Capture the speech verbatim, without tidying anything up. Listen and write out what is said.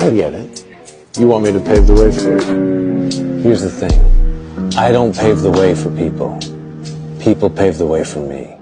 I get it. You want me to pave the way for you. Here's the thing. I don't pave the way for people. People pave the way for me.